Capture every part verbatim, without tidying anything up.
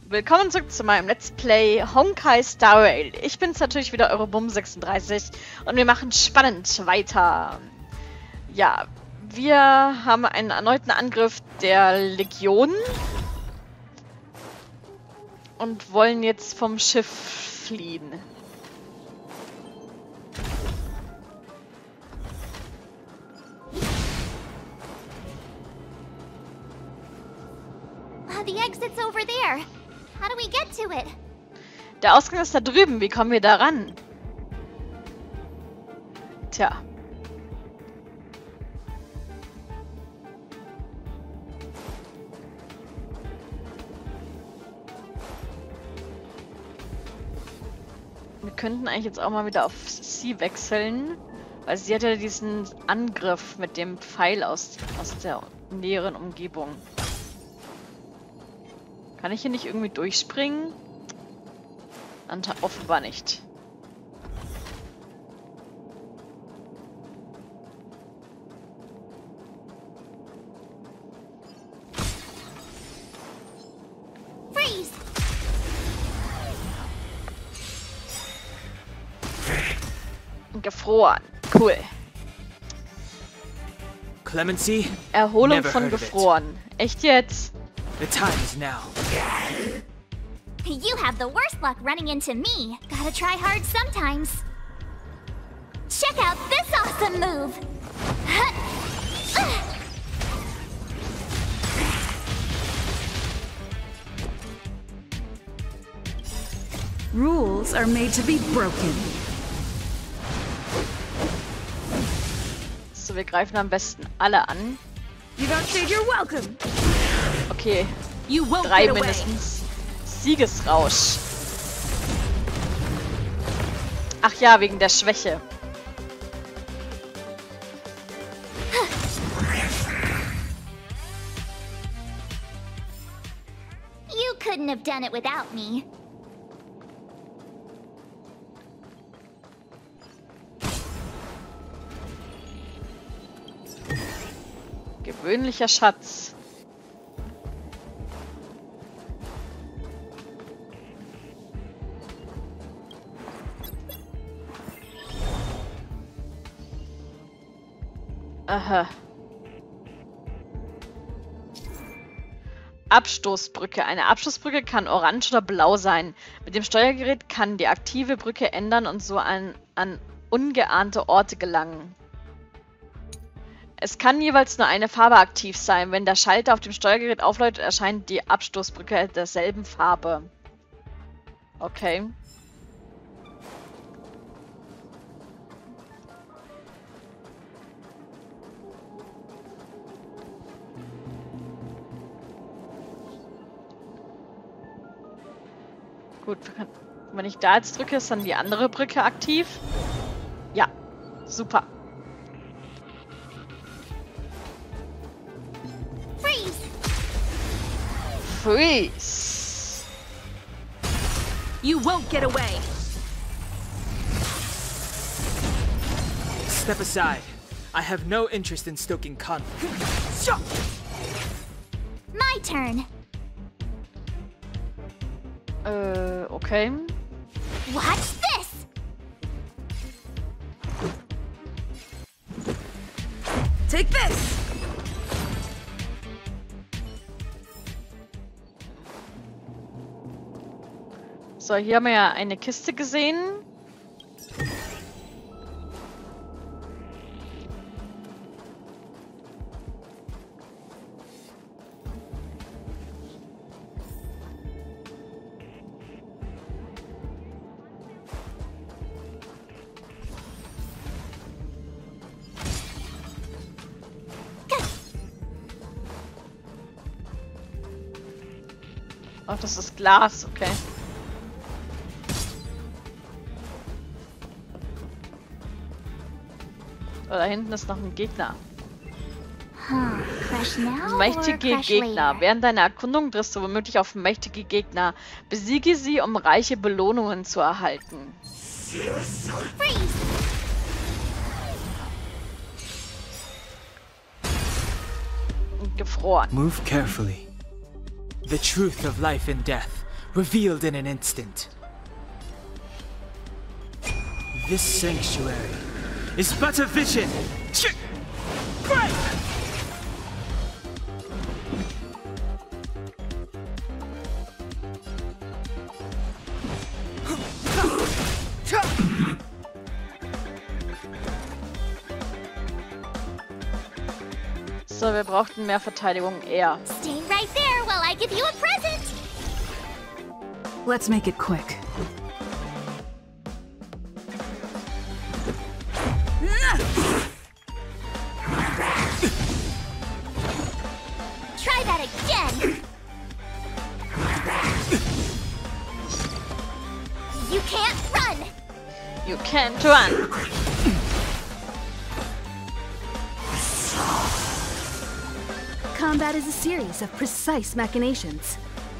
Willkommen zurück zu meinem Let's Play Honkai Star Rail. Ich bin's natürlich wieder, eure Bum sechsunddreißig, und wir machen spannend weiter. Ja, wir haben einen erneuten Angriff der Legion und wollen jetzt vom Schiff fliehen. The exit's over there. How do we get to it? Der Ausgang ist da drüben. Wie kommen wir da ran? Tja. Wir könnten eigentlich jetzt auch mal wieder auf sie wechseln, weil sie hat ja diesen Angriff mit dem Pfeil aus, aus der näheren Umgebung. Kann ich hier nicht irgendwie durchspringen? Anta offenbar nicht. Freeze! Gefroren. Cool. Clemency? Erholung Never von heard of it. gefroren. Echt jetzt? The time is now. You have the worst luck running into me. Gotta try hard sometimes. Check out this awesome move! Rules are made to be broken. So, wir greifen am besten alle an. You don't say you're welcome. Okay, You won't drei get away. mindestens. Siegesrausch. Ach ja, wegen der Schwäche. You couldn't have done it without me. Gewöhnlicher Schatz. Aha. Abstoßbrücke. Eine Abstoßbrücke kann orange oder blau sein. Mit dem Steuergerät kann die aktive Brücke ändern und so an, an ungeahnte Orte gelangen. Es kann jeweils nur eine Farbe aktiv sein. Wenn der Schalter auf dem Steuergerät aufläuft, erscheint die Abstoßbrücke derselben Farbe. Okay. Gut, wenn ich da jetzt drücke, ist dann die andere Brücke aktiv. Ja, super. Freeze! Freeze! You won't get away. Step aside. I have no interest in stoking conflict. My turn. Äh, okay. Watch this! Take this. So, hier haben wir ja eine Kiste gesehen. Ach, das ist Glas, okay. Oh, da hinten ist noch ein Gegner. Huh. Crush now or Mächtige crush Gegner. later? Während deiner Erkundung triffst du womöglich auf mächtige Gegner. Besiege sie, um reiche Belohnungen zu erhalten. Freeze! Und gefroren. Move carefully. The truth of life and death revealed in an instant. This sanctuary is but a vision. Ch- Break! So, wir brauchten mehr Verteidigung eher. Stay right there while I give you a present. Let's make it quick. Try that again. You can't run. You can't run. Combat is a series of precise machinations.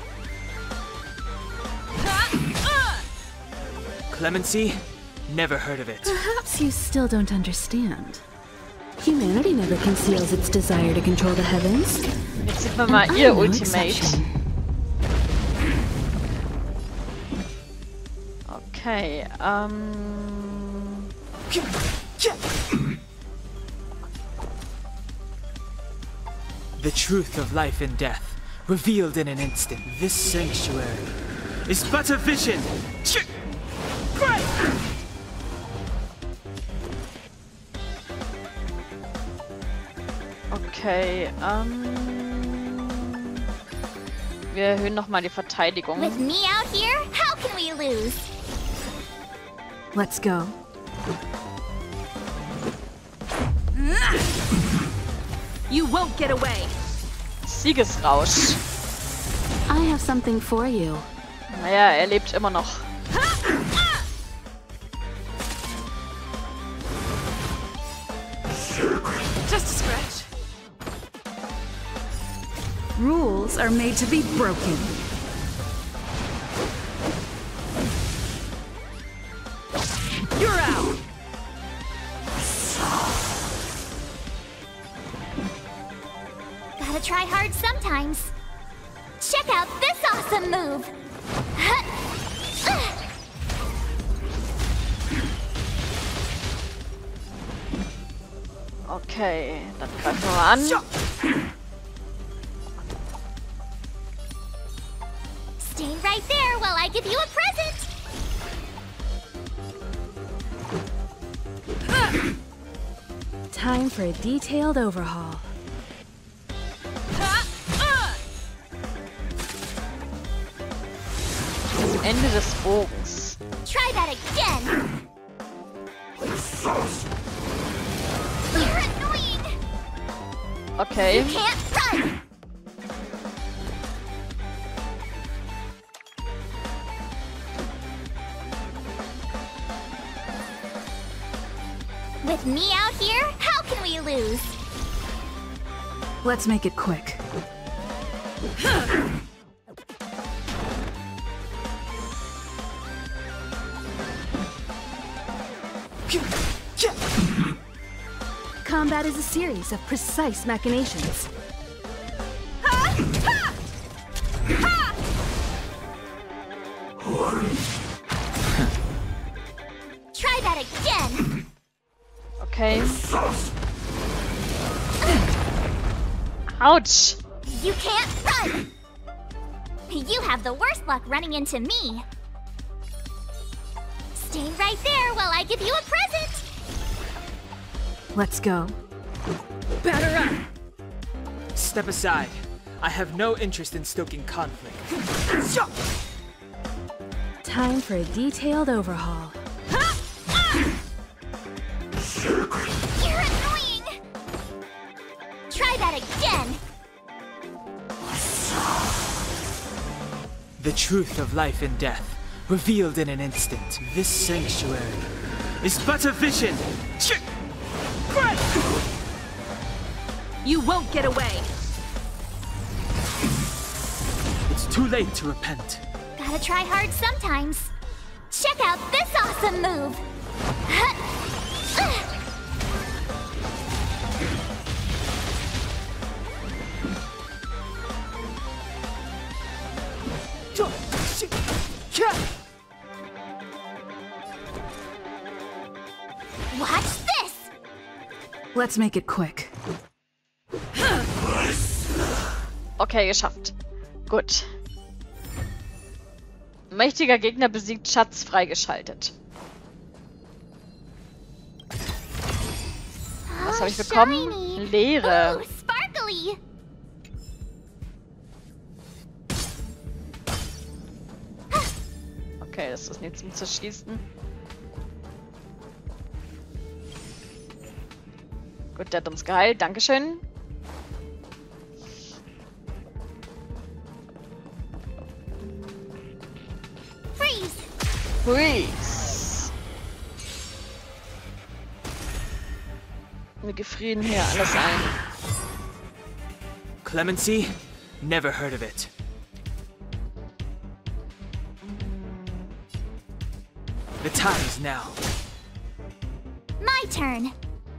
Clemency? Never heard of it. Perhaps you still don't understand. Humanity never conceals its desire to control the heavens. Jetzt sieht man mal ihr I'm no Ultimate. exception. Okay, ähm... The truth of life and death, revealed in an instant. This sanctuary is but a vision. Ch- Break! Okay, ähm... wir erhöhen nochmal die Verteidigung. With me out here, how can we lose? Let's go. You won't get away. Siegesrausch. I have something for you. Naja, er lebt immer noch. Just a scratch. Rules are made to be broken. You're out. Gotta try hard sometimes. Check out this awesome move. Okay, dann greifen wir mal an. Stay right there while I give you a present. Time for a detailed overhaul. Ende des Bogens. Try that again. You're annoying. Okay. You can't run. With me out here, how can we lose? Let's make it quick. Combat is a series of precise machinations. Try that again. Okay. Ouch! You can't run. You have the worst luck running into me. Stay right there while I give you a present. Let's go. Batter up! Step aside. I have no interest in stoking conflict. Time for a detailed overhaul. You're annoying. Try that again. The truth of life and death, revealed in an instant. This sanctuary is but a vision. Ch- Break! You won't get away. It's too late to repent. Gotta try hard sometimes. Check out this awesome move. Watch this! Let's make it quick. Okay, geschafft. Gut. Mächtiger Gegner besiegt, Schatz freigeschaltet. Was habe ich bekommen? Shiny. Leere. Ooh, sparkly! Okay, das ist nichts zum Zerschießen. Gut, der hat uns geheilt. Dankeschön. Freeze! Freeze. Wir gefrieren hier alles ein. Clemency? Never heard of it. The time is now. My turn.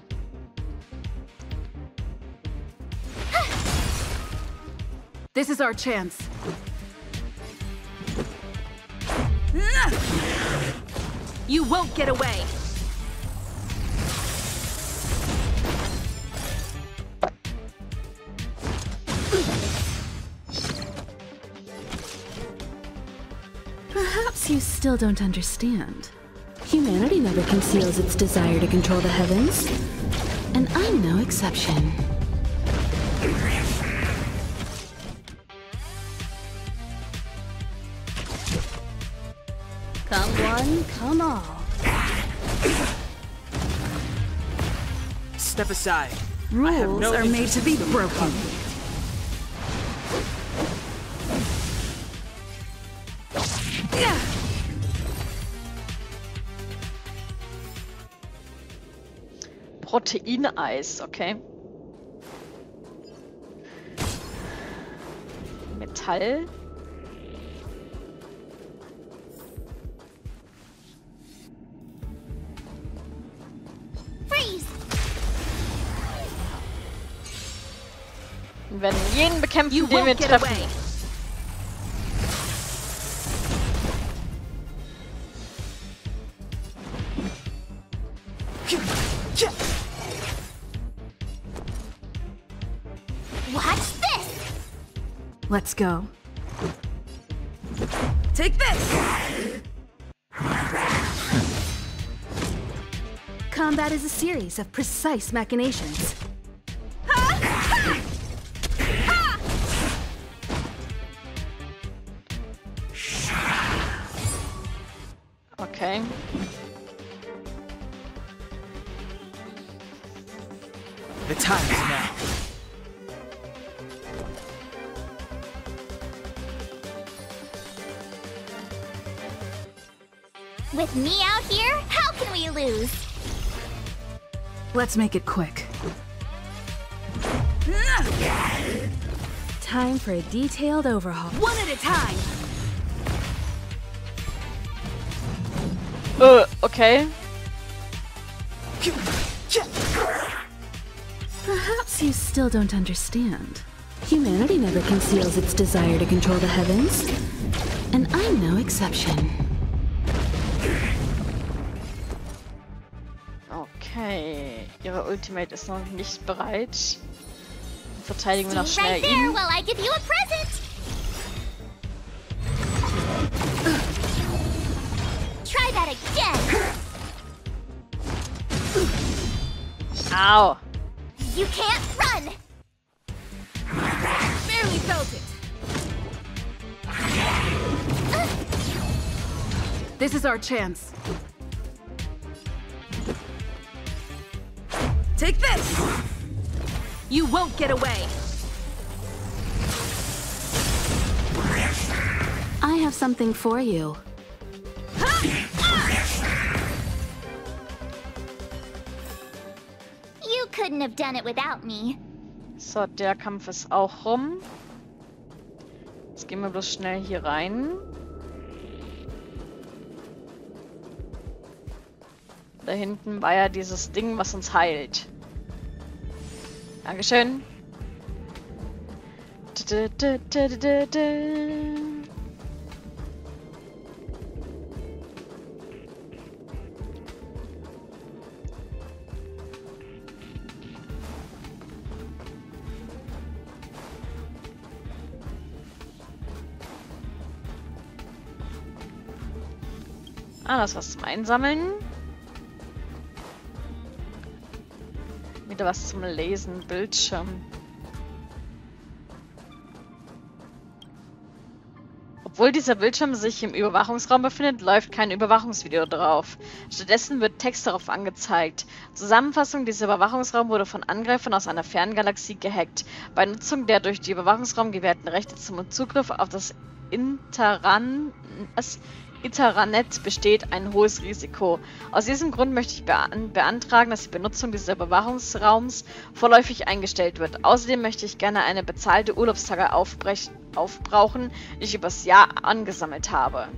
This is our chance. You won't get away. Perhaps you still don't understand. Humanity never conceals its desire to control the heavens. And I'm no exception. Come one, come all. Step aside. I have Rules no are made interest to in be civil broken. conflict. Proteineis, okay. Metall. Freeze! Wir werden jeden bekämpfen, You den wir won't get treffen. away. Watch this! Let's go. Take this! Combat is a series of precise machinations. Okay. The time is now. With me out here, how can we lose? Let's make it quick. Time for a detailed overhaul. One at a time! Äh, okay. Perhaps you still don't understand. Humanity never conceals its desire to control the heavens. And I'm no exception. Okay. Ihre Ultimate ist noch nicht bereit. Verteidigen wir noch Stay schnell right there ihn. while I give you a present! Try that again! Au. You can't run! Barely felt it! This is our chance. Take this! You won't get away! I have something for you. You couldn't have done it without me. So, der Kampf ist auch rum. Jetzt gehen wir bloß schnell hier rein. Da hinten war ja dieses Ding, was uns heilt. Dankeschön. Du, du, du, du, du, du. Ah, das ist was zum Einsammeln. Wieder was zum Lesen. Bildschirm. Obwohl dieser Bildschirm sich im Überwachungsraum befindet, läuft kein Überwachungsvideo drauf. Stattdessen wird Text darauf angezeigt. Zusammenfassung: Dieser Überwachungsraum wurde von Angreifern aus einer fernen Galaxie gehackt. Bei Nutzung der durch die Überwachungsraum gewährten Rechte zum Zugriff auf das Interan das Interanet besteht ein hohes Risiko. Aus diesem Grund möchte ich bean beantragen, dass die Benutzung dieses Überwachungsraums vorläufig eingestellt wird. Außerdem möchte ich gerne eine bezahlte Urlaubstage aufbrauchen, die ich übers Jahr angesammelt habe.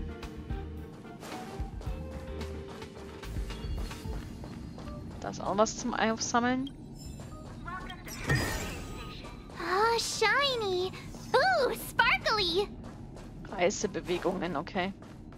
Da ist auch was zum Aufsammeln. Oh, shiny! Ooh, sparkly! Reisebewegungen, okay.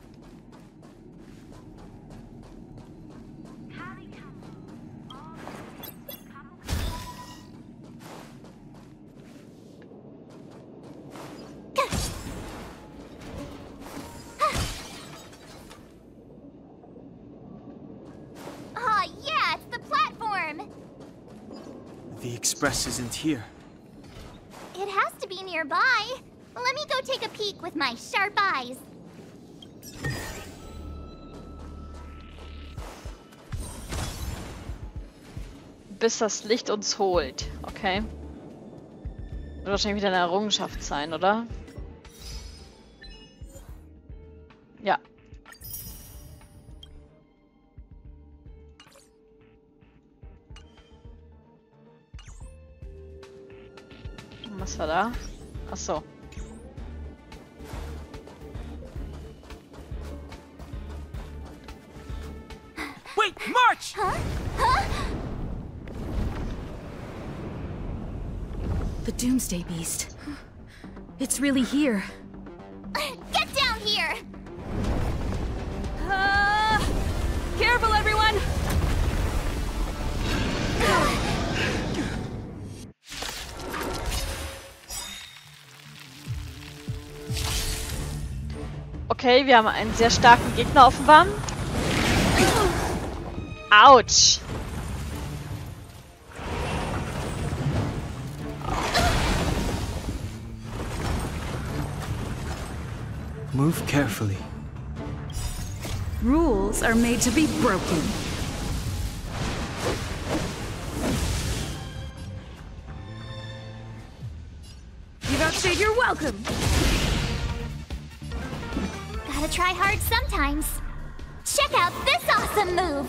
Oh, yeah, it's the platform! The express isn't here. It has to be nearby. Let me go take a peek with my sharp eyes. Bis das Licht uns holt. Okay. Wird wahrscheinlich wieder eine Errungenschaft sein, oder? Ja. Was war da? Ach so. Wait, March! Huh? Huh? The Doomsday Beast. It's really here. Get down here! Uh, careful, everyone! Okay, wir haben einen sehr starken Gegner offenbar. Autsch! Move carefully. Rules are made to be broken. You've outstayed your welcome! Gotta try hard sometimes. Check out this awesome move!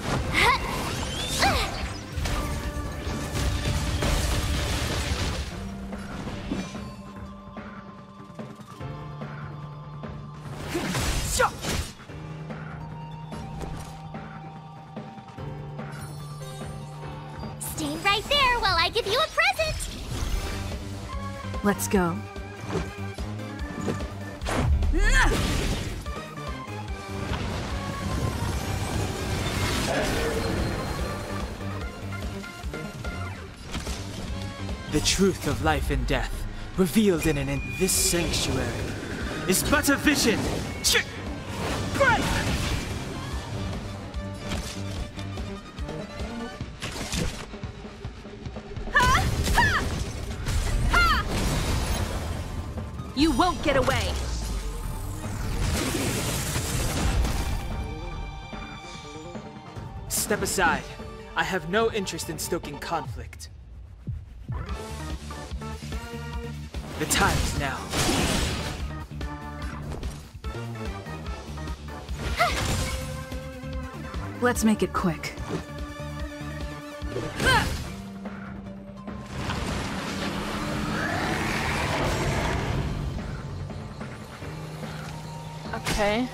Stay right there while I give you a present! Let's go. The truth of life and death, revealed in an in this sanctuary, is but a vision. Ch Great! You won't get away! Step aside. I have no interest in stoking conflict. The time is now. Let's make it quick. Okay.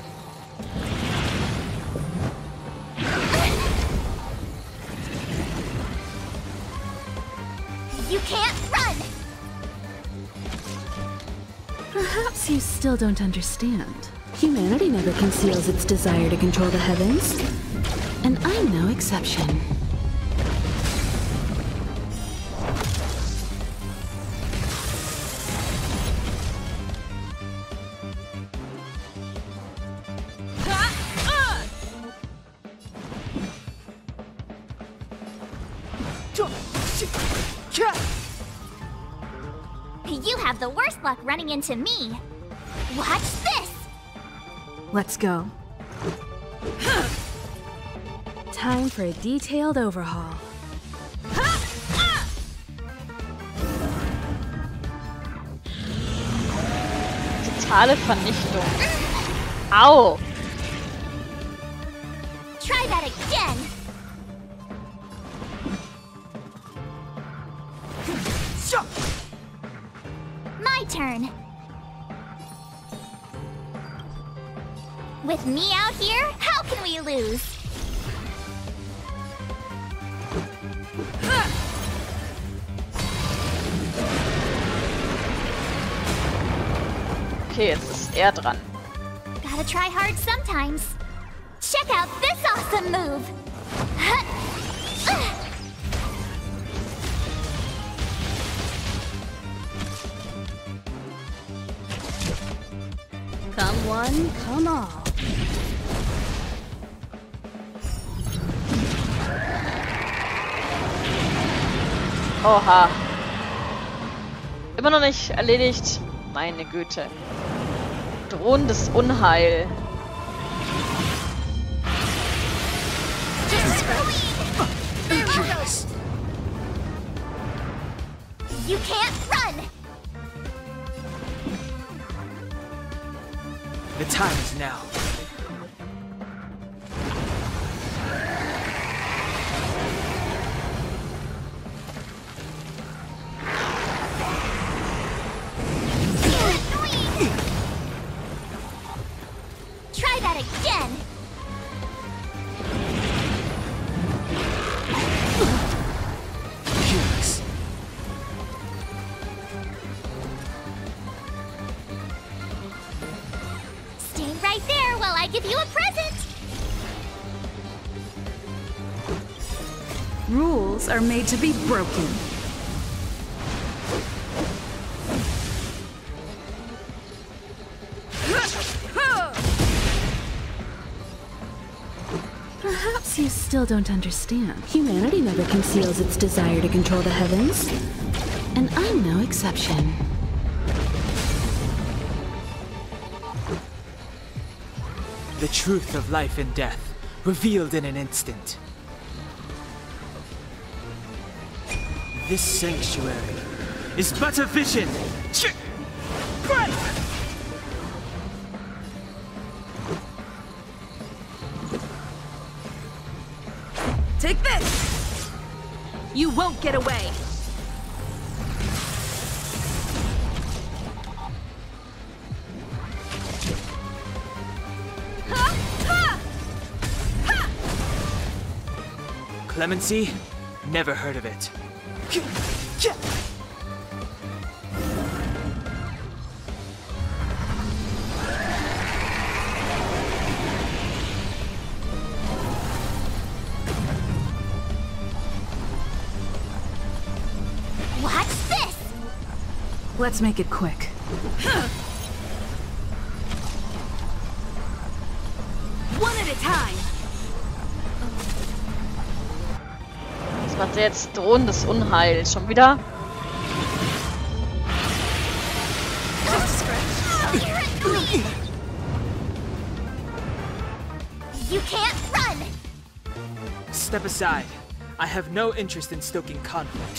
You can't run! Perhaps you still don't understand. Humanity never conceals its desire to control the heavens. And I'm no exception. Huh? You have the worst luck running into me. Watch this! Let's go. Time for a detailed overhaul. Totale Vernichtung. Au! Try that again! My turn! With me out here, how can we lose? Okay, jetzt ist er dran. Gotta try hard sometimes. Check out this awesome move! Come one, come all. Oha. Immer noch nicht erledigt. Meine Güte. Drohendes Unheil. You can't run! The time is now. Try that again! Yes. Stay right there while I give you a present! Rules are made to be broken. Perhaps you still don't understand. Humanity never conceals its desire to control the heavens. And I'm no exception. The truth of life and death, revealed in an instant. This sanctuary is but a vision. Ch- Take this! You won't get away! Clemency? Never heard of it. Watch this! Let's make it quick. One at a time! Was macht der jetzt? Drohendes Unheil. Schon wieder? You can't run! Step aside. I have no interest in stoking conflict.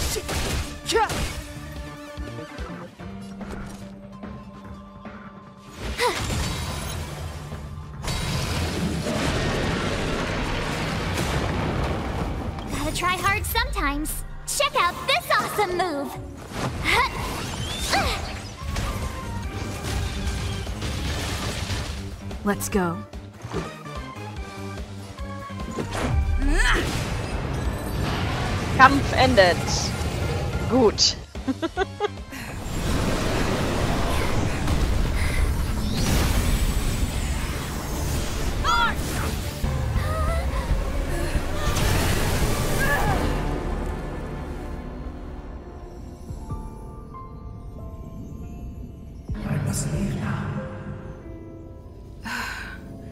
Gotta try hard sometimes. Check out this awesome move! Let's go. Kampf endet. Gut.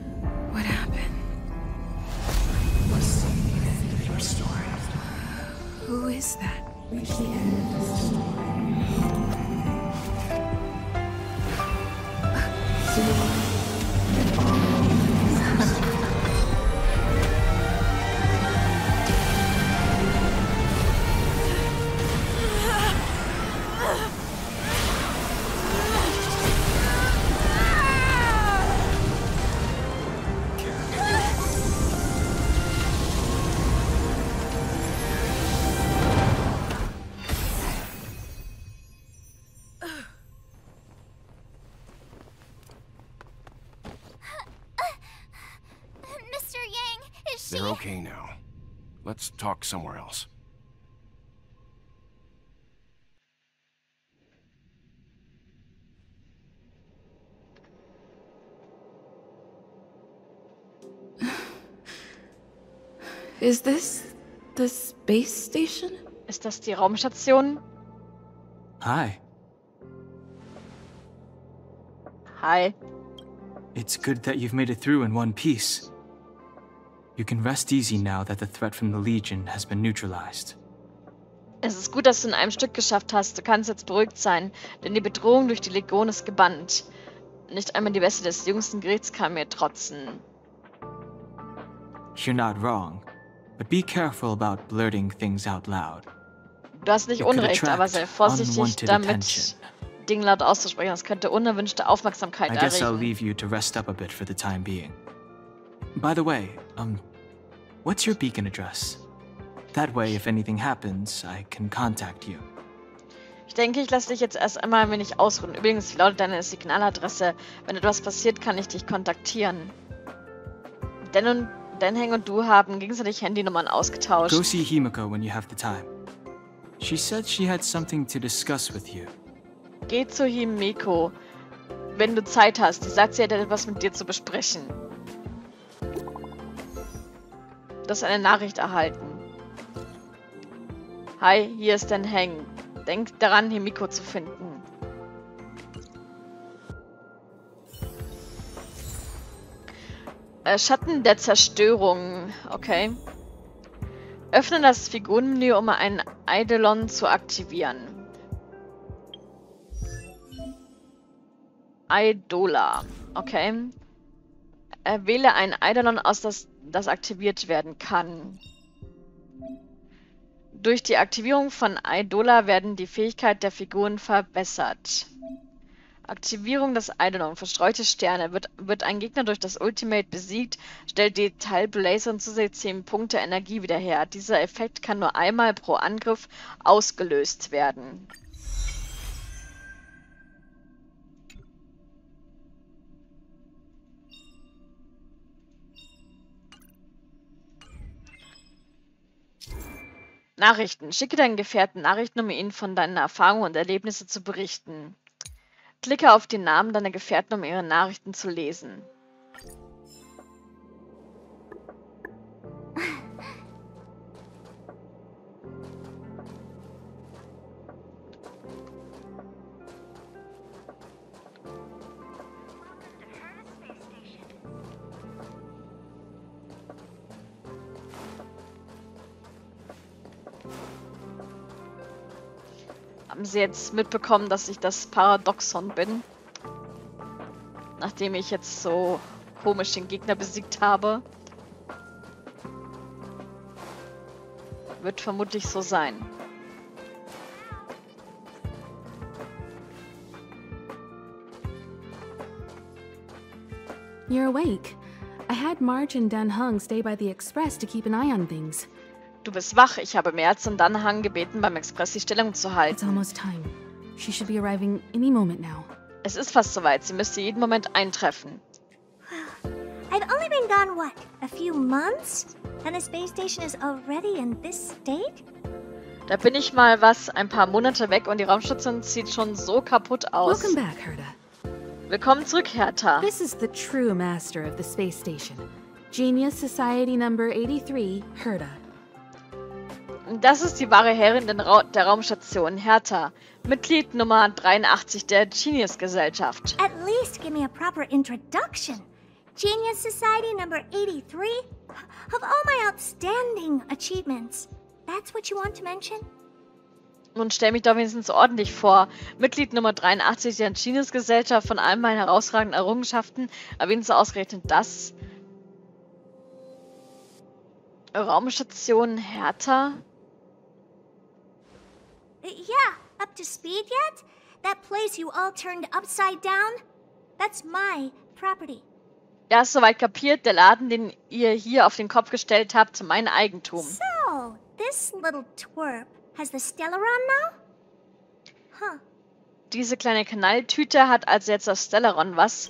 What happened? What's the end of your story? is that? Reach the end of the story. They're okay now. Let's talk somewhere else. Is this the space station? Ist das die Raumstation? Hi. Hi. It's good that you've made it through in one piece. You can rest easy now that the threat from the Legion has been neutralized. Es ist gut, dass du in einem Stück geschafft hast. Du kannst jetzt beruhigt sein, denn die Bedrohung durch die Legion ist gebannt. Nicht einmal die Weste des jüngsten Gerichts kann mir trotzen. You're not wrong, but be careful about blurting things out loud. Du hast nicht It could Unrecht, aber sei attract vorsichtig unwanted damit, attention. Dinge laut auszusprechen. Das könnte unerwünschte Aufmerksamkeit I guess I'll erregen. leave you to rest up a bit for the time being. By the way, um, what's your beacon address? That way, if anything happens, I can contact you. Ich denke, ich lasse dich jetzt erst einmal ein wenig ausruhen. Übrigens, wie lautet deine Signaladresse? Wenn etwas passiert, kann ich dich kontaktieren. Dan und Danheng und du haben gegenseitig Handynummern ausgetauscht. Go see Himiko when you have the time. She said she had something to discuss with you. Geh zu Himiko, wenn du Zeit hast. Sie sagt, sie hätte etwas mit dir zu besprechen. Du hast eine Nachricht erhalten. Hi, hier ist Danheng. Denk daran, Himiko zu finden. Äh, Schatten der Zerstörung. Okay. Öffne das Figurenmenü, um einen Eidolon zu aktivieren. Eidola. Okay. Äh, wähle ein Eidolon aus, das, das aktiviert werden kann. Durch die Aktivierung von Eidola werden die Fähigkeiten der Figuren verbessert. Aktivierung des Eidolon. Verstreute Sterne. Wird, wird ein Gegner durch das Ultimate besiegt, stellt die Teilblazer und zusätzlich zehn Punkte Energie wieder her. Dieser Effekt kann nur einmal pro Angriff ausgelöst werden. Nachrichten. Schicke deinen Gefährten Nachrichten, um ihnen von deinen Erfahrungen und Erlebnissen zu berichten. Klicke auf die Namen deiner Gefährten, um ihre Nachrichten zu lesen. Haben Sie jetzt mitbekommen, dass ich das Paradoxon bin? Nachdem ich jetzt so komisch den Gegner besiegt habe. Wird vermutlich so sein. You're awake. I had Marge and Danheng stay by the Express to keep an eye on things. Du bist wach. Ich habe Merz und Danheng gebeten, beim Express die Stellung zu It's halten. almost time. She should be arriving any moment now. Es ist fast soweit. Sie müsste jeden Moment eintreffen. I've only been gone, what, a few months? And the space station is already in this state? Da bin ich mal was, ein paar Monate weg und die Raumstation sieht schon so kaputt aus. Welcome back, Herta. Willkommen zurück, Herta. This is the true master of the space station. Genius Society number eighty-three, Herta. Das ist die wahre Herrin der, Ra der Raumstation, Herta. Mitglied Nummer dreiundachtzig der Genius-Gesellschaft. At least give me a proper introduction. Genius Society number eighty-three? Of all my outstanding achievements, That's what you want to mention? Nun stell mich doch wenigstens ordentlich vor. Mitglied Nummer dreiundachtzig der Genius-Gesellschaft, von all meinen herausragenden Errungenschaften erwähnst du ausgerechnet das? Raumstation Hertha? Uh, yeah, up to speed yet? That place you all turned upside down? That's my property. Ja, ist soweit kapiert. Der Laden, den ihr hier auf den Kopf gestellt habt, mein Eigentum. So, this little twerp has the Stellaron now? Huh. Diese kleine Knalltüte hat also jetzt das Stellaron, was?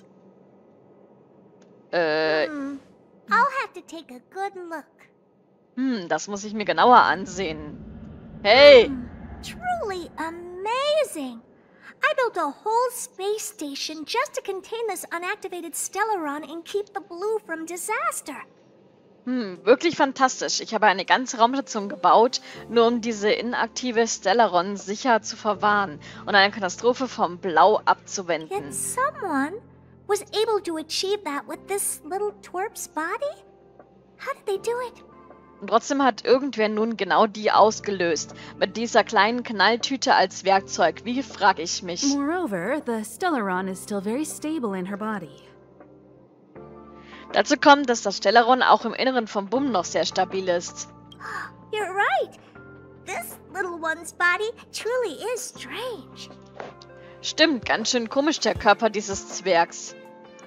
Äh, Hmm. I'll have to take a good look. hm, das muss ich mir genauer ansehen. Hey! Hmm. Truly amazing! I built a whole space station just to contain this unactivated Stellaron and keep the blue from disaster. Hm, wirklich fantastisch. Ich habe eine ganze Raumstation gebaut, nur um diese inaktive Stellaron sicher zu verwahren und eine Katastrophe vom Blau abzuwenden. Yet someone was able to achieve that with this little twerp's body? How did they do it? Und trotzdem hat irgendwer nun genau die ausgelöst. Mit dieser kleinen Knalltüte als Werkzeug. Wie, frage ich mich. Moreover, the Stellaron is still very stable in her body. Dazu kommt, dass das Stellaron auch im Inneren vom Bum noch sehr stabil ist. You're right. This little one's body truly is strange. Stimmt, ganz schön komisch der Körper dieses Zwergs.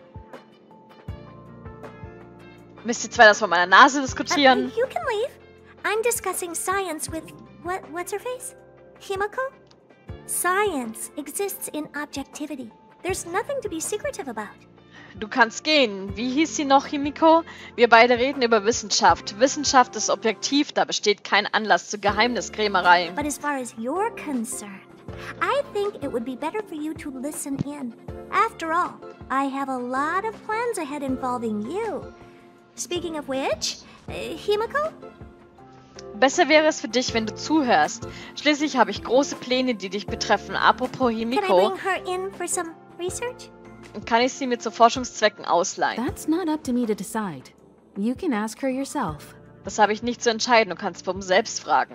Müsst ihr zwar das von meiner Nase Uh, diskutieren? you can leave. I'm discussing science with what? What's her face? Himiko? Science exists in objectivity. There's nothing to be secretive about. Du kannst gehen. Wie hieß sie noch, Himiko? Wir beide reden über Wissenschaft. Wissenschaft ist objektiv, da besteht kein Anlass zu Geheimniskrämerei. But as far as you're concerned, I think it would be better for you to listen in. After all, I have a lot of plans ahead involving you. Speaking of which, uh, Himiko? Besser wäre es für dich, wenn du zuhörst. Schließlich habe ich große Pläne, die dich betreffen. Apropos Can I Himiko, bring her in for some research? kann ich sie mir zu Forschungszwecken ausleihen. That's not up to me to decide. You can ask her yourself. Das habe ich nicht zu entscheiden. Du kannst Bum selbst fragen.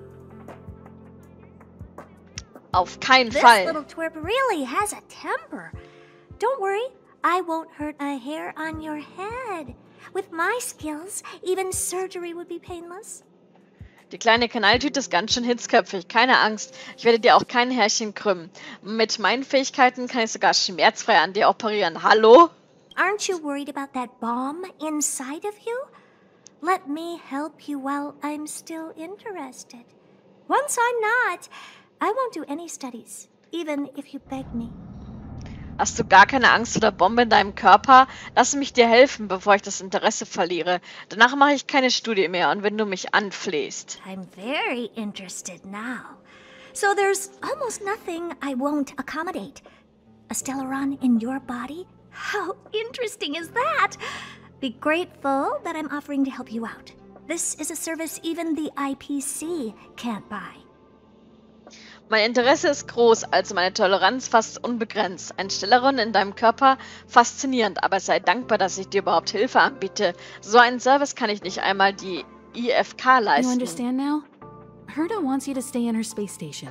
Auf keinen This Fall. little twerp really has a temper. Don't worry, I won't hurt a hair on your head. With my skills, even surgery would be painless. Die kleine Knalltüte ist ganz schön hitzköpfig. Keine Angst. Ich werde dir auch kein Härchen krümmen. Mit meinen Fähigkeiten kann ich sogar schmerzfrei an dir operieren. Hallo? Aren't you worried about that bomb inside of you? Let me help you while I'm still interested. Once I'm not, I won't do any studies, even if you beg me. Hast du gar keine Angst vor der Bombe in deinem Körper? Lass mich dir helfen, bevor ich das Interesse verliere. Danach mache ich keine Studie mehr und wenn du mich anflehst. I'm very interested now. So there's almost nothing I won't accommodate. A Stellaron in your body? How interesting is that? Be grateful that I'm offering to help you out. This is a service even the I P C can't buy. Mein Interesse ist groß, also meine Toleranz fast unbegrenzt. Ein Stellaron in deinem Körper? Faszinierend, aber sei dankbar, dass ich dir überhaupt Hilfe anbiete. So einen Service kann ich nicht einmal die I F K You leisten. understand now? Herta wants you to stay in her space station.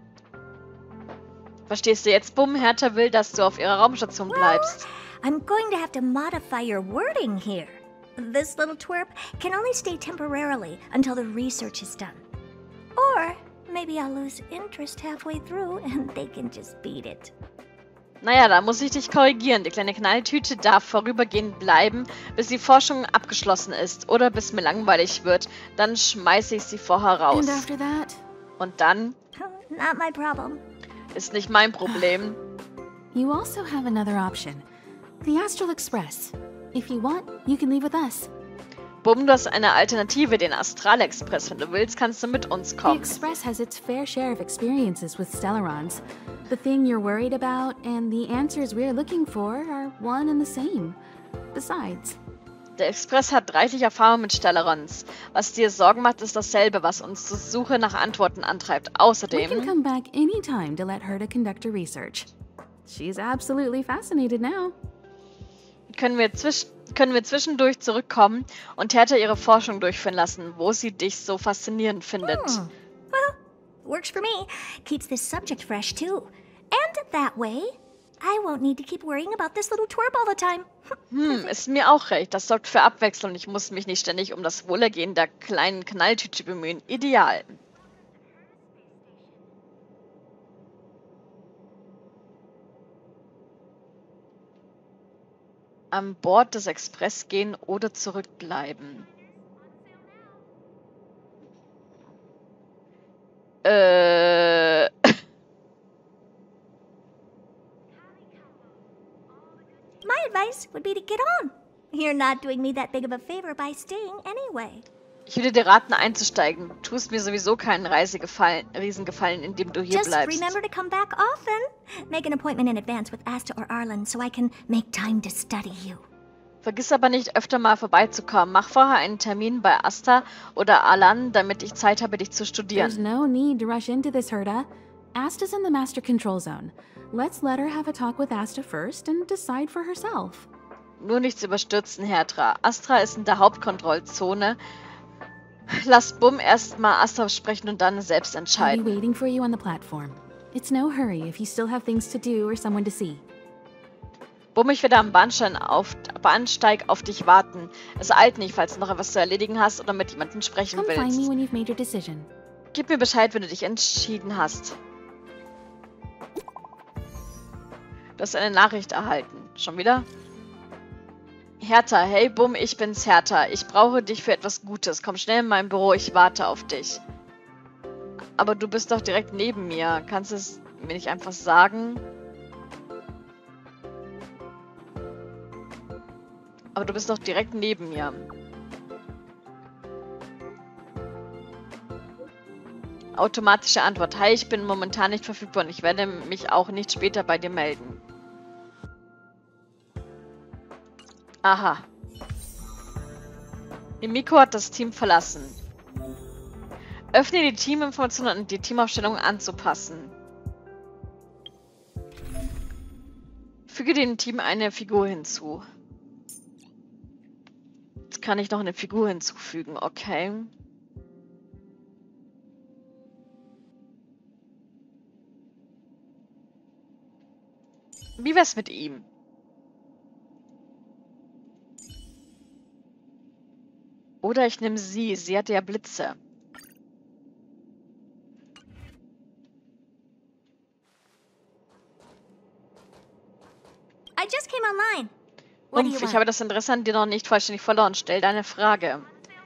Verstehst du jetzt, Bum? Hertha will, dass du auf ihrer Raumstation bleibst. I'm going to have to modify your wording here. This little twerp can only stay temporarily until the research is done. Or maybe I'll lose interest halfway through and they can just beat it. Naja, da muss ich dich korrigieren. Die kleine Knalltüte darf vorübergehend bleiben, bis die Forschung abgeschlossen ist oder bis mir langweilig wird. Dann schmeiße ich sie vorher raus. And after that? Und dann Not my problem. ist nicht mein Problem. You also have another option. The Astral Express. If you want, you can leave with us. Bum, du hast eine Alternative, den Astralexpress. Wenn du willst, kannst du mit uns The kommen. Express has its fair share of experiences with Stellarons. The thing you're worried about and the answers we're looking for are one and the same. Besides, Der Express hat reichlich Erfahrung mit Stellarons. Was dir Sorgen macht, ist dasselbe, was uns zur Suche nach Antworten antreibt. we can Außerdem, come back anytime to let Herta conduct her research. She's absolutely fascinated now. können wir zwischen können wir zwischendurch zurückkommen und Hertha ihre Forschung durchführen lassen, wo sie dich so faszinierend findet. Hmm. Well, works for me. Keeps this subject fresh, too. And that way, I won't need to keep worrying about this little twerp all the time. Hm, ist mir auch recht. Das sorgt für Abwechslung. Ich muss mich nicht ständig um das Wohlergehen der kleinen Knalltüte bemühen. Ideal. An Bord des Express gehen oder zurückbleiben. Äh... My advice would be to get on. You're not doing me that big of a favor by staying anyway. Ich würde dir raten, einzusteigen. Du tust mir sowieso keinen Reisegefallen, Riesengefallen, indem du hier Just bleibst. remember to come back often. Make an appointment in advance with Asta or Arlen so I can make time to study you. Vergiss aber nicht, öfter mal vorbeizukommen. Mach vorher einen Termin bei Asta oder Alan, damit ich Zeit habe, dich zu There's studieren. no need to rush into this, Herta. Asta's in the Master Control Zone. Let's let her have a talk with Asta first and decide for herself. Nur nichts überstürzen, Hertra. Astra ist in der Hauptkontrollzone. Lass Bum erst mal Astra sprechen und dann selbst I'll be entscheiden. waiting for you on the platform. It's no hurry if you still have things to do or someone to see. Bum, ich werde am Bahnsteig auf, Bahnsteig auf dich warten. Es eilt nicht, falls du noch etwas zu erledigen hast oder mit jemandem sprechen Come find me willst. when you've made your decision. Gib mir Bescheid, wenn du dich entschieden hast. Du hast eine Nachricht erhalten. Schon wieder? Hertha, hey Bum, ich bin's Hertha. Ich brauche dich für etwas Gutes. Komm schnell in mein Büro, ich warte auf dich. Aber du bist doch direkt neben mir. Kannst du es mir nicht einfach sagen? Aber du bist doch direkt neben mir. Automatische Antwort. Hi, ich bin momentan nicht verfügbar und ich werde mich auch nicht später bei dir melden. Aha. Mimiko hat das Team verlassen. Öffne die Teaminformationen und die Teamaufstellung anzupassen. Füge dem Team eine Figur hinzu. Jetzt kann ich noch eine Figur hinzufügen, okay. Wie wär's mit ihm? Oder ich nehme sie. Sie hatte ja Blitze. I just came online. What do you Rumpf, ich want? habe das Interesse an dir noch nicht vollständig verloren. Stell deine Frage.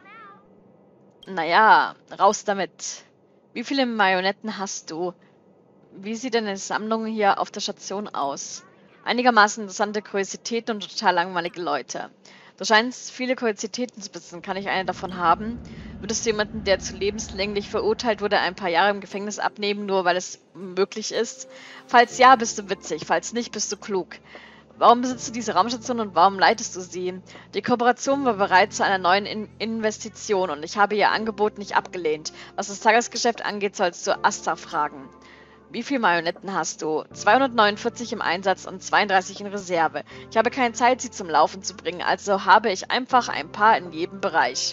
Naja, raus damit. Wie viele Marionetten hast du? Wie sieht deine Sammlung hier auf der Station aus? Einigermaßen interessante Kuriositäten und total langweilige Leute. Du scheinst viele Kuriositäten zu besitzen. Kann ich eine davon haben? Würdest du jemanden, der zu lebenslänglich verurteilt wurde, ein paar Jahre im Gefängnis abnehmen, nur weil es möglich ist? Falls ja, bist du witzig. Falls nicht, bist du klug. Warum besitzt du diese Raumstation und warum leitest du sie? Die Kooperation war bereit zu einer neuen In Investition und ich habe ihr Angebot nicht abgelehnt. Was das Tagesgeschäft angeht, sollst du Asta fragen. Wie viele Marionetten hast du? zweihundertneunundvierzig im Einsatz und zweiunddreißig in Reserve. Ich habe keine Zeit, sie zum Laufen zu bringen, also habe ich einfach ein paar in jedem Bereich.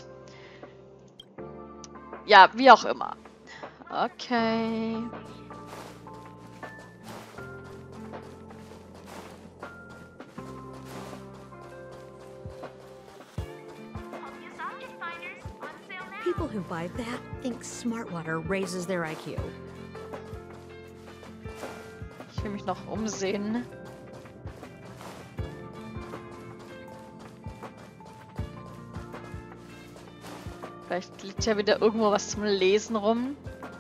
Ja, wie auch immer. Okay. People who buy that think Smartwater raises their I Q. Ich will mich noch umsehen. Vielleicht liegt ja wieder irgendwo was zum Lesen rum.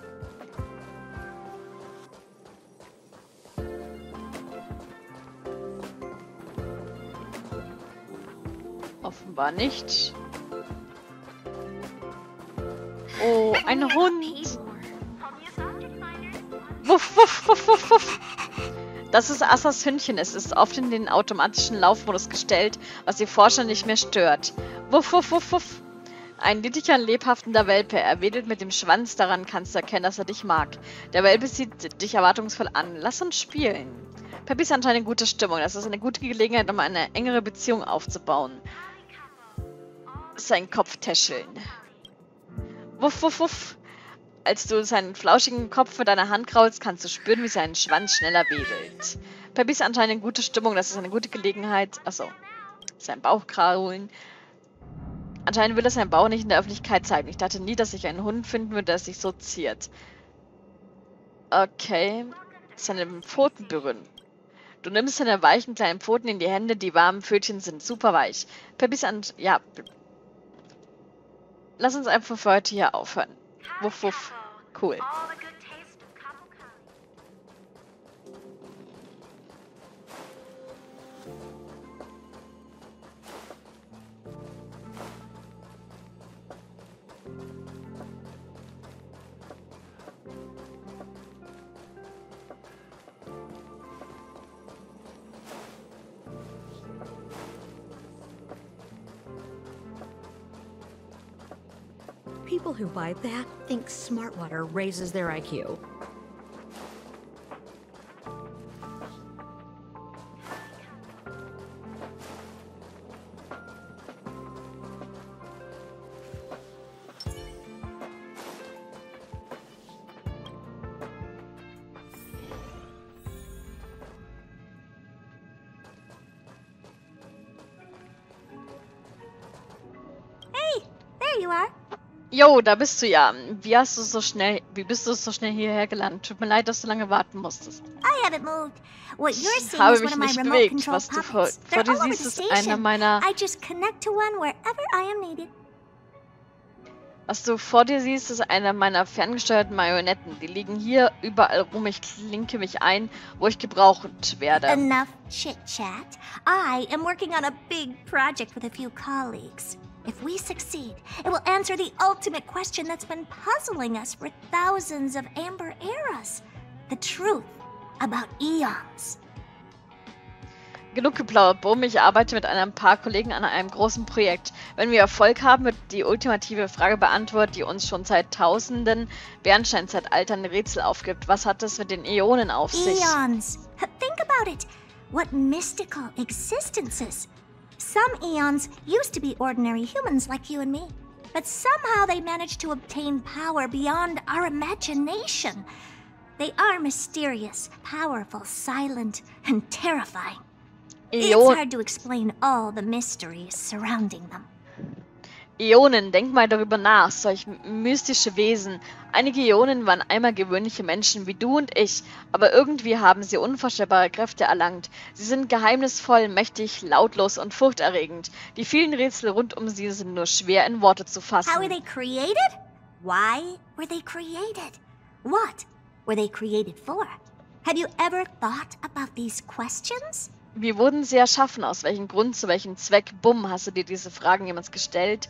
Offenbar nicht. Oh, ein Hund. Wuff, wuff, wuff, wuff, wuff. Das ist Astas Hündchen. Es ist oft in den automatischen Laufmodus gestellt, was die Forscher nicht mehr stört. Wuff, wuff, wuff, wuff. Ein niedlicher, lebhafter Welpe. Er wedelt mit dem Schwanz. Daran kannst du erkennen, dass er dich mag. Der Welpe sieht dich erwartungsvoll an. Lass uns spielen. Peppy ist anscheinend in guter Stimmung. Das ist eine gute Gelegenheit, um eine engere Beziehung aufzubauen. Sein Kopf täscheln. Wuff, wuff, wuff. Als du seinen flauschigen Kopf mit deiner Hand kraulst, kannst du spüren, wie sein Schwanz schneller wedelt. Peppy ist anscheinend in guter Stimmung. Das ist eine gute Gelegenheit. Achso. Sein Bauch kraulen. Anscheinend will er seinen Bauch nicht in der Öffentlichkeit zeigen. Ich dachte nie, dass ich einen Hund finden würde, der sich so ziert. Okay. Seine Pfoten berühren. Du nimmst seine weichen kleinen Pfoten in die Hände. Die warmen Pfötchen sind super weich. Peppy ist an... Ja. Lass uns einfach für heute hier aufhören. Wuff, wuff. Cool. People who buy that think Smartwater raises their I Q. Hey, there you are. Jo, da bist du ja. Wie hast du so schnell, wie bist du so schnell hierher gelandet? Tut mir leid, dass du lange warten musstest. I haven't moved. What you're Ich seeing habe is mich one of my nicht remote bewegt. control Was du vor, puppets. vor They're dir all over siehst, the ist einer station. meiner... I just connect to one wherever I am needed. Was du vor dir siehst, ist einer meiner ferngesteuerten Marionetten. Die liegen hier überall rum. Ich klinke mich ein, wo ich gebraucht werde. Enough chit-chat. I am working on a big project with a few colleagues. If we succeed, it will answer the ultimate question that's been puzzling us for thousands of Amber eras. The truth about Eons. Genug geplaudert, Bumm. Ich arbeite mit ein paar Kollegen an einem großen Projekt. Wenn wir Erfolg haben, wird die ultimative Frage beantwortet, die uns schon seit tausenden Bernsteinzeitaltern Rätsel aufgibt. Was hat es mit den Äonen auf sich? Eons. Think about it. What mystical existences. Some Eons used to be ordinary humans like you and me. But somehow they managed to obtain power beyond our imagination. They are mysterious, powerful, silent, and terrifying. It's Äon hard to explain all the mysteries surrounding them. Äonen, denk mal darüber nach, solch mystische Wesen. Einige Äonen waren einmal gewöhnliche Menschen wie du und ich, aber irgendwie haben sie unvorstellbare Kräfte erlangt. Sie sind geheimnisvoll, mächtig, lautlos und furchterregend. Die vielen Rätsel rund um sie sind nur schwer in Worte zu fassen. How were they created? Why were they created? What were they created for? Have you ever thought about these questions? Wie wurden sie erschaffen? Aus welchem Grund? Zu welchem Zweck? Bumm, hast du dir diese Fragen jemals gestellt?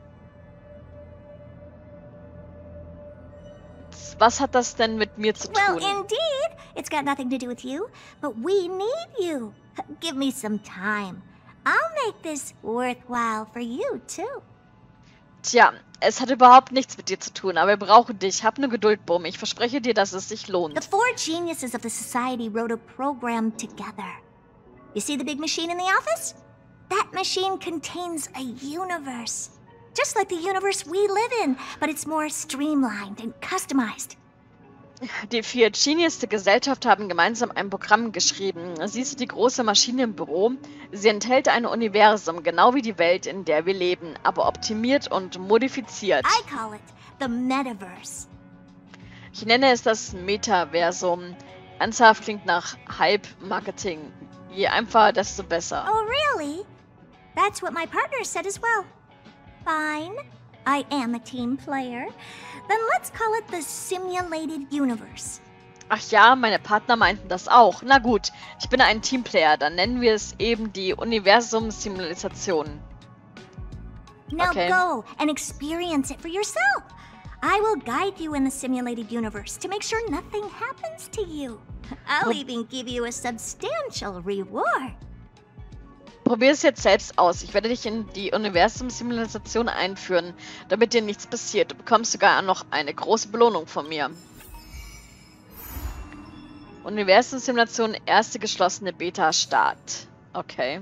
Was hat das denn mit mir zu Well, tun? indeed. It's got nothing to do with you, but we need you. Give me some time. I'll make this worthwhile for you, too. Tja, es hat überhaupt nichts mit dir zu tun, aber wir brauchen dich. Hab nur Geduld, Bumm. Ich verspreche dir, dass es sich The lohnt. four geniuses of the society wrote a program together. You see the big machine in the office? That machine contains a universe. Just like the universe we live in, but it's more streamlined and customized. Die vier Genies der Gesellschaft haben gemeinsam ein Programm geschrieben. Siehst du die große Maschine im Büro? Sie enthält ein Universum, genau wie die Welt, in der wir leben, aber optimiert und modifiziert. I call it the Metaverse. Ich nenne es das Metaversum. Ernsthaft klingt nach Hype-Marketing. Je einfacher, desto besser. Oh, really? That's what my partner said as well. Fine. I am a team player. Then let's call it the Simulated Universe. Ach ja, meine Partner meinten das auch. Na gut, ich bin ein Teamplayer. Dann nennen wir es eben die Universum-Simulation. Now Okay. go and experience it for yourself. I will guide you in the simulated universe to make sure nothing happens to you. I'll Oh. even give you a substantial reward. Probier es jetzt selbst aus. Ich werde dich in die Universum-Simulation einführen, damit dir nichts passiert. Du bekommst sogar noch eine große Belohnung von mir. Universumsimulation, erste geschlossene Beta-Start. Okay.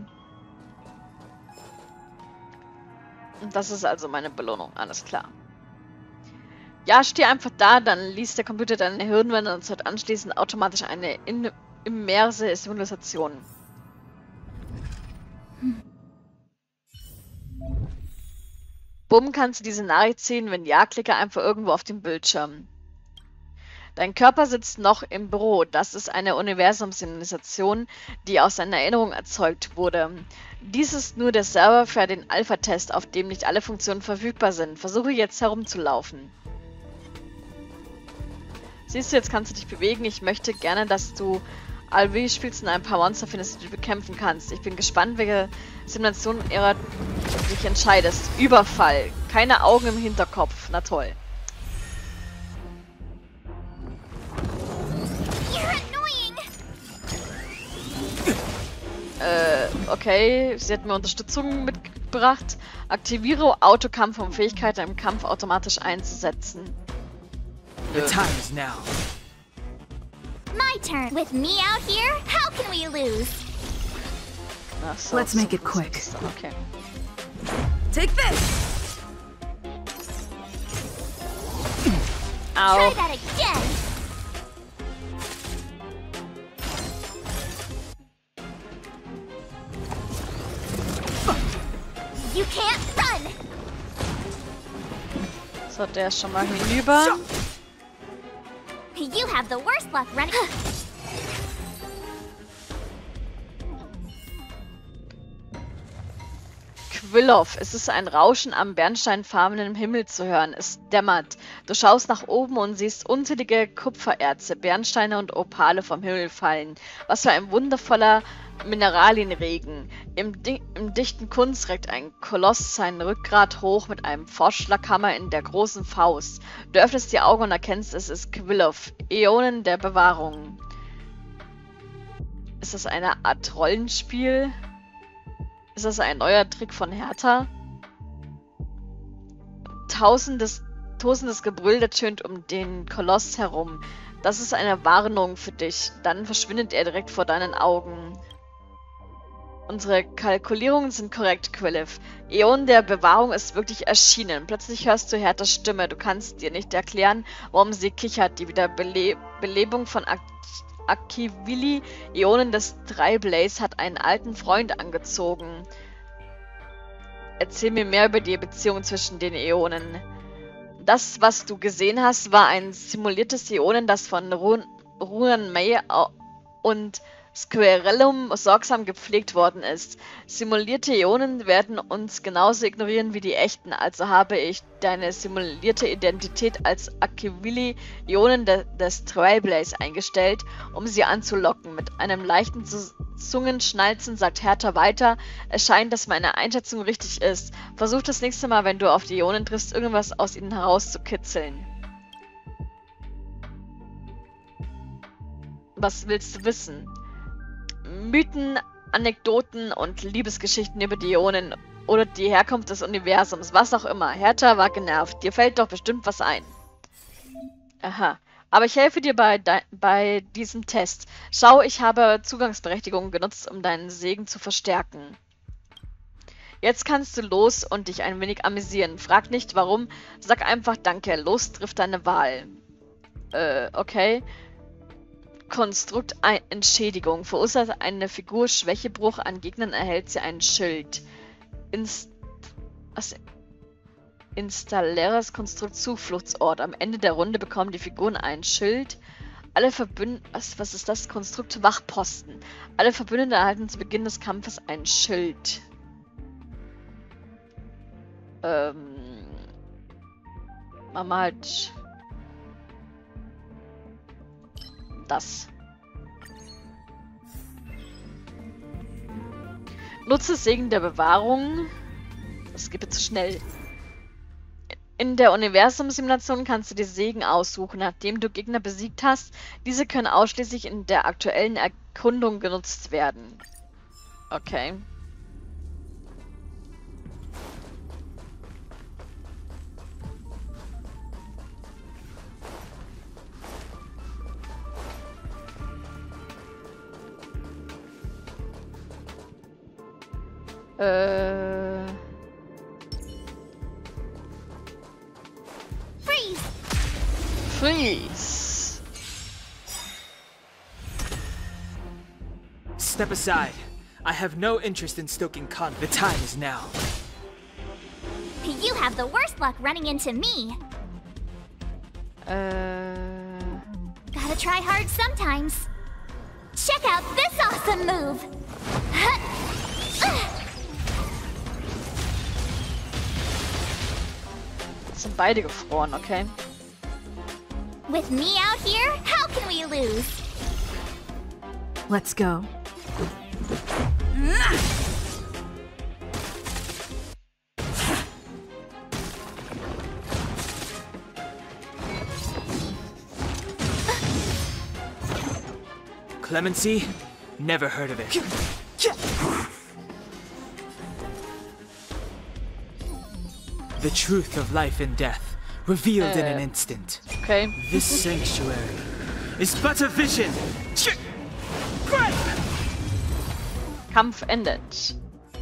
Und das ist also meine Belohnung, alles klar. Ja, steh einfach da, dann liest der Computer deine Hirnwände und zeigt anschließend automatisch eine in immerse Simulation. Hm. Bumm, kannst du diese Nachricht ziehen? Wenn ja, klicke einfach irgendwo auf den Bildschirm. Dein Körper sitzt noch im Büro. Das ist eine Universumsimulation, die aus deiner Erinnerung erzeugt wurde. Dies ist nur der Server für den Alpha-Test, auf dem nicht alle Funktionen verfügbar sind. Versuche jetzt herumzulaufen. Siehst du, jetzt kannst du dich bewegen. Ich möchte gerne, dass du Alvi spielst und ein paar Monster findest, die du bekämpfen kannst. Ich bin gespannt, welche Simulation du dich entscheidest. Überfall. Keine Augen im Hinterkopf. Na toll. Äh, okay. Sie hat mir Unterstützung mitgebracht. Aktiviere Autokampf, um Fähigkeiten im Kampf automatisch einzusetzen. The time is now. My turn. With me out here, how can we lose? Ach so, Let's so, make it so, quick. so, okay. Take this! Au. Try that again. You can't run. So, der ist schon mal hinüber. You have the worst luck running. Quilloff. Es ist ein Rauschen am bernsteinfarbenen Himmel zu hören. Es dämmert. Du schaust nach oben und siehst unzählige Kupfererze, Bernsteine und Opale vom Himmel fallen. Was für ein wundervoller Mineralienregen. Im, Di Im dichten Kunst reckt ein Koloss sein Rückgrat hoch mit einem Vorschlaghammer in der großen Faust. Du öffnest die Augen und erkennst, es ist Quilloff. Äonen der Bewahrung. Ist das eine Art Rollenspiel? Ist das ein neuer Trick von Hertha? Tausendes, tosendes Gebrüll ertönt um den Koloss herum. Das ist eine Warnung für dich. Dann verschwindet er direkt vor deinen Augen. Unsere Kalkulierungen sind korrekt, Quilloff. Äon der Bewahrung ist wirklich erschienen. Plötzlich hörst du Herthas Stimme. Du kannst dir nicht erklären, warum sie kichert. Die Wiederbele Belebung von Ak Akivili, Äonen des Tri-Blaze, hat einen alten Freund angezogen. Erzähl mir mehr über die Beziehung zwischen den Äonen. Das, was du gesehen hast, war ein simuliertes Äonen, das von Ruan, Ruan Mei und Squirellum sorgsam gepflegt worden ist. Simulierte Äonen werden uns genauso ignorieren wie die echten, also habe ich deine simulierte Identität als Akivili Äonen de des Trailblaze eingestellt, um sie anzulocken. Mit einem leichten Zungenschnalzen sagt Hertha weiter: Es scheint, dass meine Einschätzung richtig ist. Versuch das nächste Mal, wenn du auf die Äonen triffst, irgendwas aus ihnen herauszukitzeln. Was willst du wissen? Mythen, Anekdoten und Liebesgeschichten über die Äonen oder die Herkunft des Universums, was auch immer. Hertha war genervt. Dir fällt doch bestimmt was ein. Aha. Aber ich helfe dir bei, bei diesem Test. Schau, ich habe Zugangsberechtigungen genutzt, um deinen Segen zu verstärken. Jetzt kannst du los und dich ein wenig amüsieren. Frag nicht, warum. Sag einfach Danke. Los trifft deine Wahl. Äh, okay. Konstrukt Entschädigung. Verursacht eine Figur Schwächebruch an Gegnern, erhält sie ein Schild. Inst was? Installeres Konstrukt Zufluchtsort. Am Ende der Runde bekommen die Figuren ein Schild. Alle Verbündeten... Was, was ist das? Konstrukt Wachposten. Alle Verbündeten erhalten zu Beginn des Kampfes ein Schild. Ähm... Machen wir halt... Das. Nutze Segen der Bewahrung. Das geht zu schnell. In der Universumsimulation kannst du die Segen aussuchen, nachdem du Gegner besiegt hast. Diese können ausschließlich in der aktuellen Erkundung genutzt werden. Okay. Äh... Freeze! Freeze! Step aside. I have no interest in stoking conflict. The time is now. You have the worst luck running into me. Äh... Gotta try hard sometimes. Check out this awesome move! Sind beide gefroren, okay? With me out here, how can we lose? Let's go. Clemency? Never heard of it. The truth of life and death, revealed in an Äh, instant. Okay. This sanctuary is but a vision. Kampf endet.